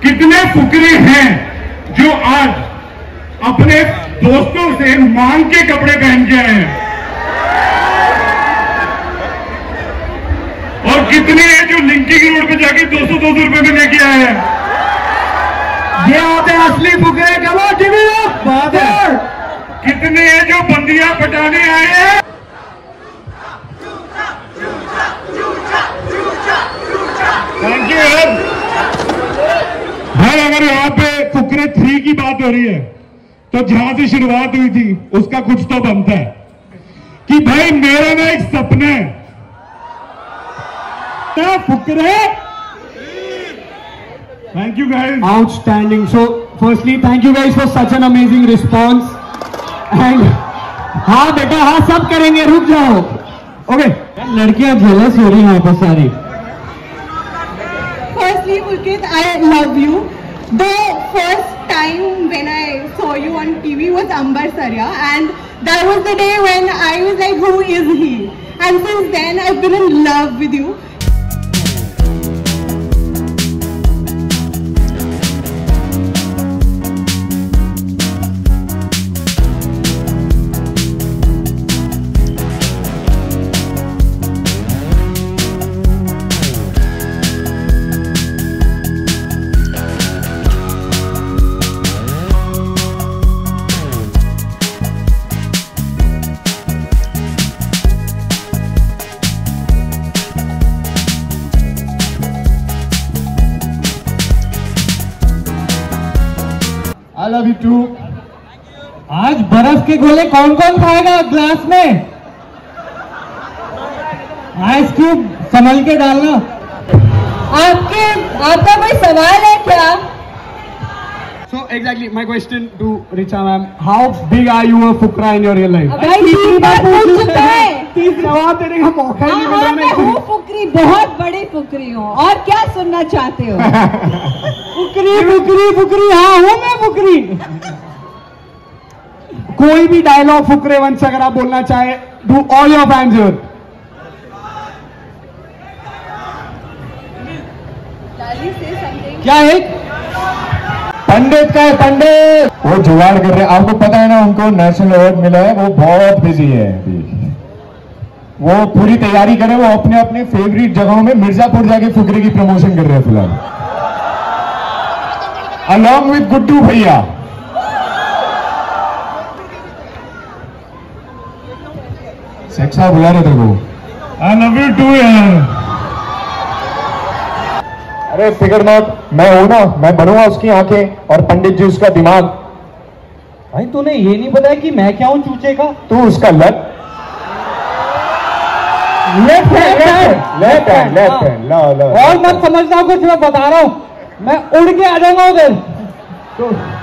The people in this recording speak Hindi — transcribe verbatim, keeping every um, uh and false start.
कितने फुकरे हैं जो आज अपने दोस्तों से मांग के कपड़े पहन के आए हैं, और कितने हैं जो लिंकिंग रोड पे जाके दो सौ दो सौ रुपए में लेके आए हैं। ये होते हैं असली फुकरे। कमो गिव इट अप। बात है। कितने हैं जो बंदियां पटाने आए हैं। थैंक यू यार। भाई अगर यहाँ पे फुकरे थ्री की बात हो रही है तो जहां से शुरुआत हुई थी उसका कुछ तो बनता है कि भाई मेरा ना एक सपना है Fukrey. Thank you guys. Outstanding. So firstly thank you guys for such an amazing response and हाँ बेटा हाँ सब करेंगे, रुक जाओ। ओके लड़कियां जेलस हो रही हैं यहाँ पर सारी। Firstly, Pulkit, I love you. The first time when I saw you on T V was Ambar Sarya, and that was the day when I was like, who is he? And since then, I've been in love with you. I love you too. आज बर्फ के गोले कौन कौन खाएगा ग्लास में? आइस क्यूब संभल के डालना। आपके आपका कोई सवाल है क्या? So exactly my question to Richa ma'am, how big are you a fukra in your real life? भाई तीन बार पूछ चुका है। तीस जवाब देने का मौका ही नहीं मिल रहा। मैं हूँ फुकरी, बहुत बड़ी फुकरी हूँ। और क्या सुनना चाहते हो? फुकरी फुकरी फुकरी हाँ हूँ मैं फुकरी। कोई भी डायलॉग फुकरे वंश अगर आप बोलना चाहे, do all your fans here. क्या है? पंडित का है पंडित, वो जुगाड़ कर रहे हैं। आपको पता है ना उनको नेशनल अवार्ड मिला है, वो बहुत बिजी है अभी। वो पूरी तैयारी कर रहे हैं, वो अपने अपने फेवरेट जगहों में मिर्जापुर जाके फुकरे की प्रमोशन कर रहे हैं फिलहाल, अलॉन्ग विद गुड्डू भैया। सेक्सा बुला रहे थे वो। आई लव यू टू यार। अरे फिगर नॉट, मैं हूं ना, मैं बनूंगा उसकी आंखें और पंडित जी उसका दिमाग। भाई तूने ये नहीं बताया कि मैं क्या हूं चूचे का? तू उसका लत। Left hand left hand left hand लो लो। और मत समझना कुछ, मैं बता रहा हूं, मैं उड़ के आ जाऊंगा उधर।